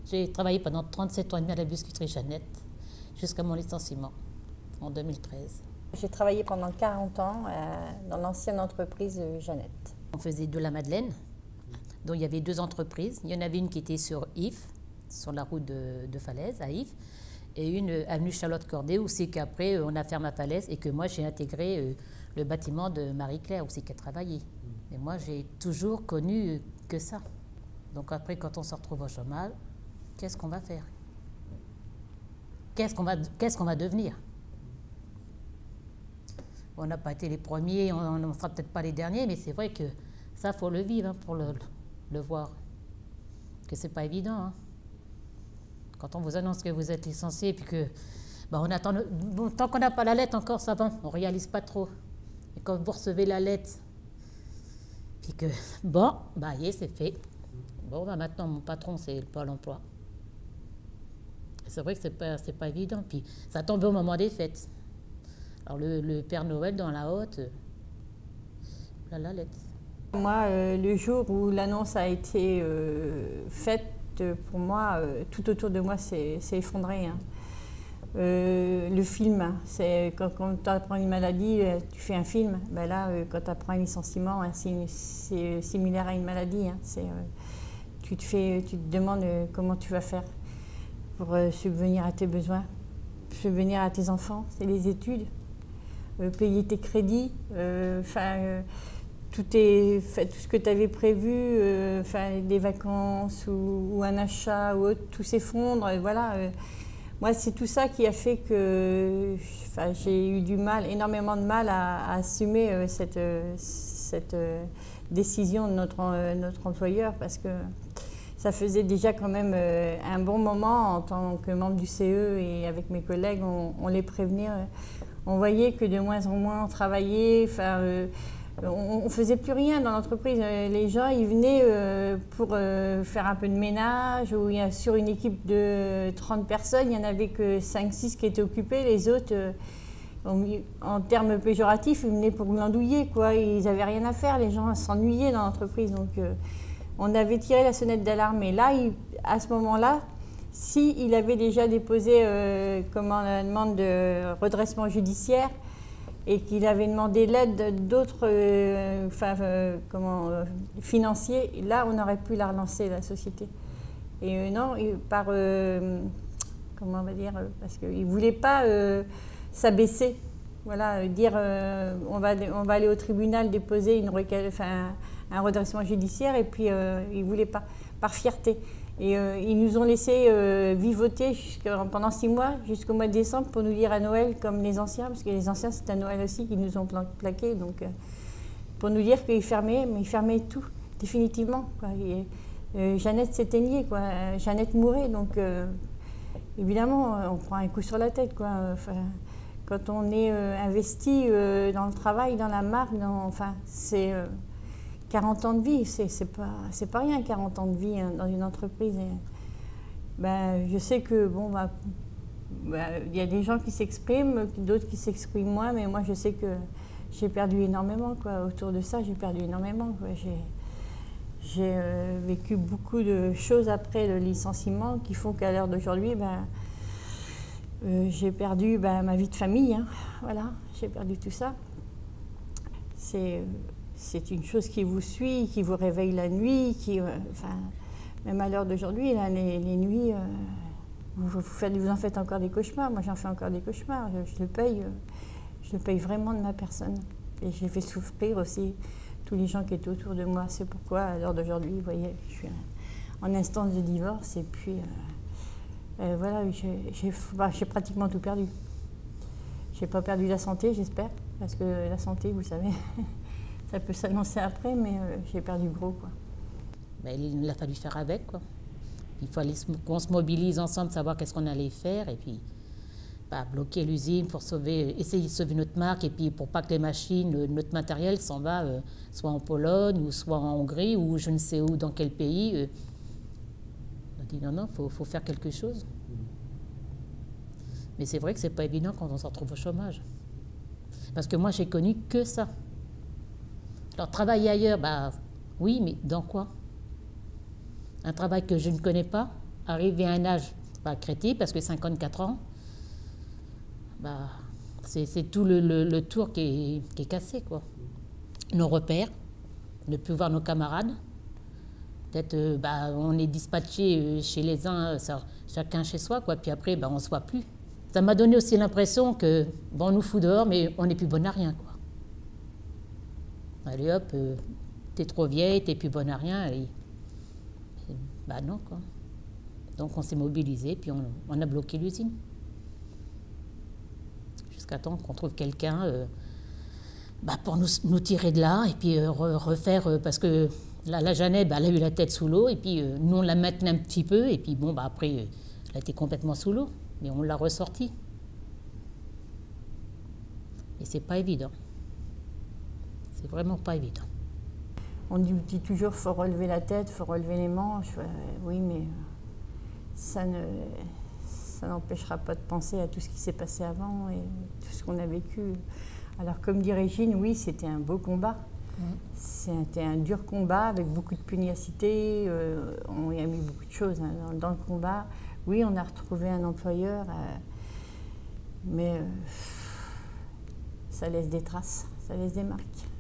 J'ai travaillé pendant 37 ans et demi à la biscuiterie Jeannette, jusqu'à mon licenciement, en 2013. J'ai travaillé pendant 40 ans dans l'ancienne entreprise Jeannette. On faisait de la madeleine, dont il y avait 2 entreprises. Il y en avait une qui était sur Yves, sur la route de Falaise, à Yves, et une avenue Charlotte-Corday, où c'est qu'après on a fermé à Falaise et que moi j'ai intégré le bâtiment de Marie-Claire, où c'est qu'elle travaillait. Et moi j'ai toujours connu que ça. Donc après, quand on se retrouve au chômage, qu'est-ce qu'on va faire? Qu'est-ce qu'on va devenir? On n'a pas été les premiers, on ne sera peut-être pas les derniers, mais c'est vrai que ça, il faut le vivre pour le voir. Que c'est pas évident. Hein. Quand on vous annonce que vous êtes licencié, puis que on attend, tant qu'on n'a pas la lettre encore, ça va, on ne réalise pas trop. Et quand vous recevez la lettre, puis que, c'est fait. Maintenant, mon patron, c'est le Pôle emploi. C'est vrai que c'est pas évident. Puis ça tombe au moment des fêtes. Alors le Père Noël dans la haute, la lettre. Moi, le jour où l'annonce a été faite, pour moi, tout autour de moi s'est effondré. Hein. Le film, hein, c'est quand tu apprends une maladie, tu fais un film. Ben là, quand tu apprends un licenciement, hein, c'est similaire à une maladie. Hein. Tu te demandes comment tu vas faire pour subvenir à tes besoins, subvenir à tes enfants, c'est les études, payer tes crédits, tout ce que tu avais prévu, des vacances ou un achat ou autre, tout s'effondre. Voilà. Moi, c'est tout ça qui a fait que j'ai eu énormément de mal à assumer cette décision de notre employeur, parce que ça faisait déjà quand même un bon moment en tant que membre du CE, et avec mes collègues, on les prévenait. On voyait que de moins en moins on travaillait, on ne faisait plus rien dans l'entreprise. Les gens, ils venaient pour faire un peu de ménage, ou sur une équipe de 30 personnes, il n'y en avait que 5-6 qui étaient occupés. Les autres, en termes péjoratifs, ils venaient pour glandouiller, quoi. Ils n'avaient rien à faire, les gens s'ennuyaient dans l'entreprise. Donc on avait tiré la sonnette d'alarme. Et là, à ce moment-là, s'il avait déjà déposé la demande de redressement judiciaire, et qu'il avait demandé l'aide d'autres financiers, là, on aurait pu la relancer, la société. Et non, comment on va dire, parce qu'il ne voulait pas s'abaisser. Voilà, dire on va aller au tribunal déposer un redressement judiciaire, et puis il ne voulait pas, par fierté. Et ils nous ont laissé vivoter pendant 6 mois, jusqu'au mois de décembre, pour nous dire à Noël, comme les anciens, parce que les anciens, c'est à Noël aussi qu'ils nous ont plaqués, donc pour nous dire qu'ils fermaient, mais ils fermaient tout, définitivement, quoi. Jeannette s'éteignait, quoi. Jeannette mourait, donc évidemment, on prend un coup sur la tête, quoi. Quand on est investi dans le travail, dans la marque, c'est 40 ans de vie, c'est pas rien, 40 ans de vie, hein, dans une entreprise. Et, je sais que y a des gens qui s'expriment, d'autres qui s'expriment moins, mais moi je sais que j'ai perdu énormément, quoi. Autour de ça, j'ai perdu énormément, quoi. J'ai vécu beaucoup de choses après le licenciement qui font qu'à l'heure d'aujourd'hui, j'ai perdu ma vie de famille, hein. Voilà, j'ai perdu tout ça. C'est une chose qui vous suit, qui vous réveille la nuit, même à l'heure d'aujourd'hui, les nuits, vous en faites encore des cauchemars. Moi, j'en fais encore des cauchemars. Je le paye vraiment de ma personne. Et j'ai fait souffrir aussi tous les gens qui étaient autour de moi. C'est pourquoi, à l'heure d'aujourd'hui, vous voyez, je suis en instance de divorce, et puis voilà, j'ai pratiquement tout perdu. J'ai pas perdu la santé, j'espère, parce que la santé, vous savez, ça peut s'annoncer après, mais j'ai perdu gros, quoi. Il a fallu faire avec, quoi. Il fallait qu'on se mobilise ensemble, savoir qu'est-ce qu'on allait faire, et puis bloquer l'usine pour essayer de sauver notre marque, et puis pour pas que les machines, notre matériel s'en va, soit en Pologne, ou soit en Hongrie, ou je ne sais où, dans quel pays. On a dit non, faut faire quelque chose. Mais c'est vrai que c'est pas évident quand on se retrouve au chômage. Parce que moi, j'ai connu que ça. Alors, travailler ailleurs, oui, mais dans quoi? Un travail que je ne connais pas, arrivé à un âge critique, parce que 54 ans, c'est tout le tour qui est cassé, quoi. Nos repères, ne plus voir nos camarades. Peut-être on est dispatché chez les uns, chacun chez soi, quoi. Puis après, on ne se voit plus. Ça m'a donné aussi l'impression que, on nous fout dehors, mais on n'est plus bonne à rien, quoi. Allez hop, t'es trop vieille, t'es plus bonne à rien. Non, quoi. Donc on s'est mobilisé, puis on a bloqué l'usine. Jusqu'à temps qu'on trouve quelqu'un pour nous tirer de là, et puis refaire, parce que la Jeannette, elle a eu la tête sous l'eau, et puis nous on la maintenait un petit peu, et puis après, elle a été complètement sous l'eau, mais on l'a ressortie. Et c'est pas évident. C'est vraiment pas évident. On dit toujours, faut relever la tête, faut relever les manches. Oui, mais ça n'empêchera pas de penser à tout ce qui s'est passé avant et tout ce qu'on a vécu. Alors, comme dit Régine, oui, c'était un beau combat. C'était un dur combat avec beaucoup de pugnacité. On y a mis beaucoup de choses dans le combat. Oui, on a retrouvé un employeur, mais ça laisse des traces, ça laisse des marques.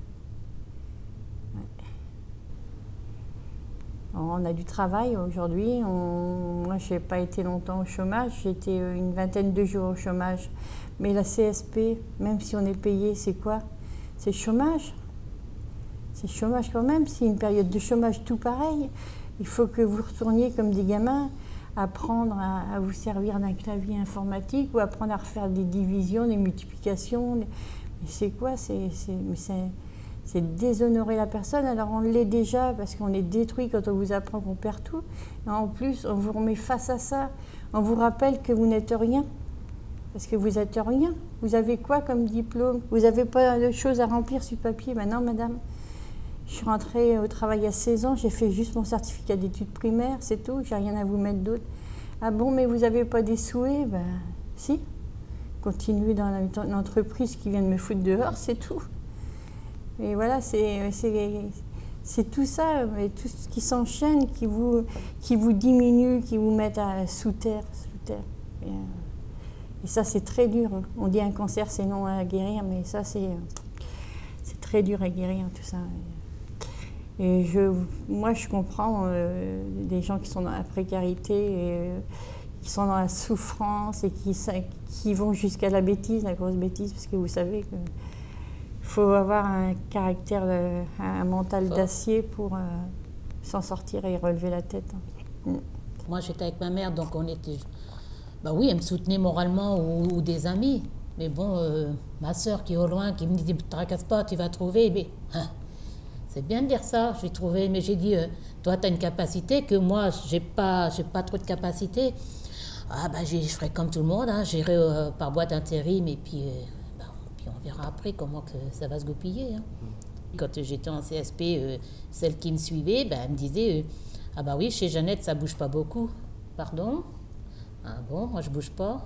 On a du travail aujourd'hui. Moi, je n'ai pas été longtemps au chômage. J'ai été une vingtaine de jours au chômage. Mais la CSP, même si on est payé, c'est quoi? C'est le chômage. C'est le chômage quand même. C'est une période de chômage tout pareil. Il faut que vous retourniez comme des gamins, apprendre à vous servir d'un clavier informatique ou apprendre à refaire des divisions, des multiplications. Mais c'est quoi? C'est déshonorer la personne. Alors on l'est déjà parce qu'on est détruit quand on vous apprend qu'on perd tout. Et en plus, on vous remet face à ça. On vous rappelle que vous n'êtes rien. Parce que vous n'êtes rien. Vous avez quoi comme diplôme? Vous n'avez pas de choses à remplir sur papier. Maintenant, madame, je suis rentrée au travail à 16 ans. J'ai fait juste mon certificat d'études primaires. C'est tout. J'ai rien à vous mettre d'autre. Ah bon, mais vous n'avez pas des souhaits? Si. Continuez dans l'entreprise qui vient de me foutre dehors, c'est tout. Et voilà, c'est tout ça, et tout ce qui s'enchaîne, qui vous diminue, qui vous met sous terre. Et ça, c'est très dur. On dit un cancer, c'est non à guérir, mais ça, c'est très dur à guérir, tout ça. Et moi, je comprends des gens qui sont dans la précarité, et, qui sont dans la souffrance, et qui vont jusqu'à la bêtise, la grosse bêtise, parce que vous savez que il faut avoir un caractère, un mental d'acier pour s'en sortir et relever la tête. Moi, j'étais avec ma mère, donc on était... oui, elle me soutenait moralement ou des amis. Mais ma sœur qui est au loin, qui me dit « Ne te tracasse pas, tu vas trouver. » Mais c'est bien de dire ça, j'ai trouvé. Mais j'ai dit « Toi, tu as une capacité que moi, j'ai pas trop de capacité. » Je ferai comme tout le monde, j'irai par boîte d'intérim et puis... on verra après comment que ça va se goupiller. Quand j'étais en CSP, celle qui me suivait, elle me disait oui, chez Jeannette, ça ne bouge pas beaucoup. Pardon? Ah bon, moi je ne bouge pas?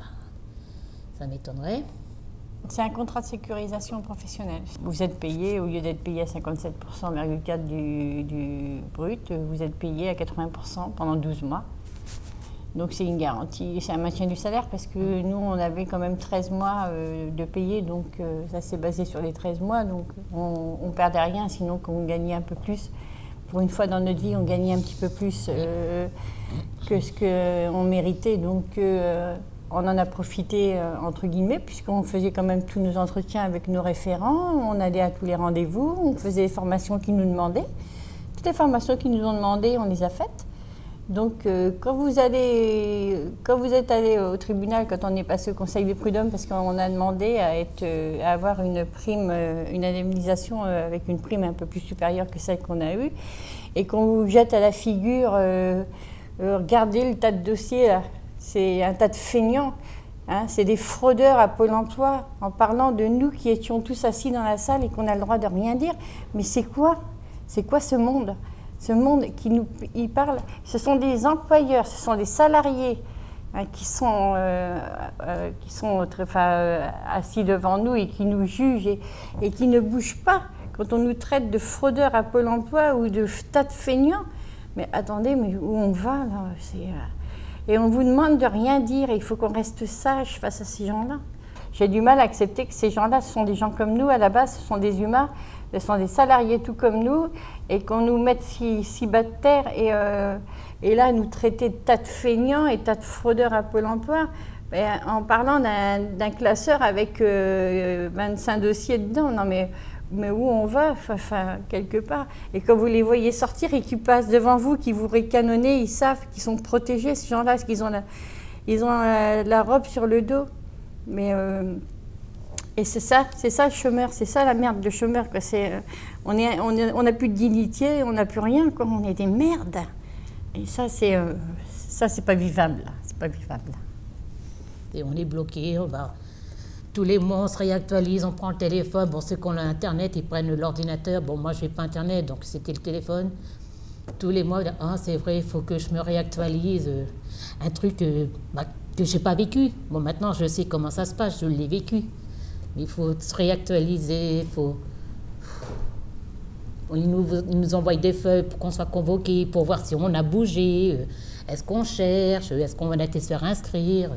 Ça m'étonnerait. C'est un contrat de sécurisation professionnelle. Vous êtes payé, au lieu d'être payé à 57,4% du brut, vous êtes payé à 80% pendant 12 mois. Donc c'est une garantie, c'est un maintien du salaire parce que nous on avait quand même 13 mois de payer, donc ça s'est basé sur les 13 mois, donc on ne perdait rien, sinon qu'on gagnait un peu plus. Pour une fois dans notre vie, on gagnait un petit peu plus que ce qu'on méritait, donc on en a profité entre guillemets, puisqu'on faisait quand même tous nos entretiens avec nos référents, on allait à tous les rendez-vous, on faisait les formations qu'ils nous demandaient. Toutes les formations qu'ils nous ont demandées, on les a faites. Donc, quand vous êtes allé au tribunal, quand on est passé au Conseil des prud'hommes, parce qu'on a demandé à avoir une prime, une indemnisation avec une prime un peu plus supérieure que celle qu'on a eue, et qu'on vous jette à la figure, regardez le tas de dossiers là, c'est un tas de feignants, c'est des fraudeurs à Pôle emploi, en parlant de nous qui étions tous assis dans la salle et qu'on a le droit de rien dire. Mais c'est quoi ce monde? Ce monde qui nous parle, ce sont des employeurs, ce sont des salariés qui sont assis devant nous et qui nous jugent et qui ne bougent pas. Quand on nous traite de fraudeurs à Pôle emploi ou de tas de feignants, mais attendez, mais où on va là? Et on vous demande de rien dire, il faut qu'on reste sage face à ces gens-là. J'ai du mal à accepter que ces gens-là, ce sont des gens comme nous, à la base, ce sont des humains, ce sont des salariés tout comme nous, et qu'on nous mette si bas de terre, et là, nous traiter de tas de feignants et tas de fraudeurs à Pôle emploi, en parlant d'un classeur avec 25 dossiers dedans. Non mais où on va, enfin, quelque part. Et quand vous les voyez sortir et qu'ils passent devant vous, qui vous ricanonnez, ils savent qu'ils sont protégés, ces gens-là, parce qu'ils ont la robe sur le dos. Mais et c'est ça le chômeur, c'est ça la merde, le chômeur. Quoi. On n'a plus de dignité, on n'a plus rien, quoi. On est des merdes. Et ça, c'est pas vivable. C'est pas vivable. Et on est bloqué, tous les mois on se réactualise, on prend le téléphone. Bon, ceux qui ont Internet, ils prennent l'ordinateur. Bon, moi je n'ai pas Internet, donc c'était le téléphone. Tous les mois, c'est vrai, il faut que je me réactualise. Un truc que je n'ai pas vécu. Bon, maintenant je sais comment ça se passe, je l'ai vécu. Il faut se réactualiser, ils nous envoient des feuilles pour qu'on soit convoqués, pour voir si on a bougé, est-ce qu'on cherche, est-ce qu'on va aller se faire inscrire.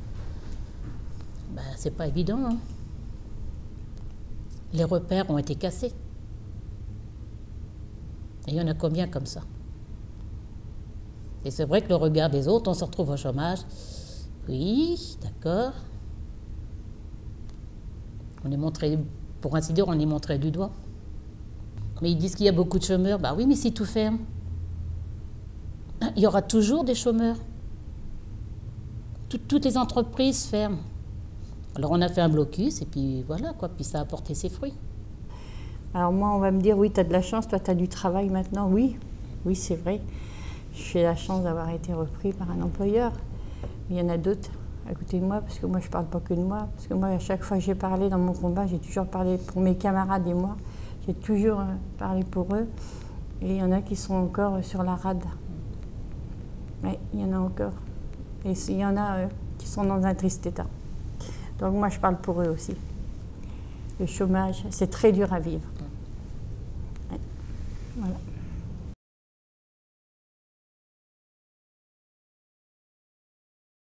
C'est pas évident. Hein. Les repères ont été cassés. Et il y en a combien comme ça? Et c'est vrai que le regard des autres, on se retrouve au chômage. Oui, d'accord. On est montré, pour ainsi dire, on est montré du doigt. Mais ils disent qu'il y a beaucoup de chômeurs. Bah oui, mais si tout ferme, il y aura toujours des chômeurs. Toutes les entreprises ferment. Alors on a fait un blocus et puis voilà, quoi. Puis ça a porté ses fruits. Alors moi, on va me dire, oui, tu as de la chance, toi tu as du travail maintenant. Oui, c'est vrai. J'ai la chance d'avoir été repris par un employeur. Il y en a d'autres à côté de moi, parce que moi je ne parle pas que de moi. Parce que moi, à chaque fois que j'ai parlé dans mon combat, j'ai toujours parlé pour mes camarades et moi. J'ai toujours parlé pour eux. Et il y en a qui sont encore sur la rade. Oui, il y en a encore. Et il y en a qui sont dans un triste état. Donc moi, je parle pour eux aussi. Le chômage, c'est très dur à vivre. Ouais. Voilà.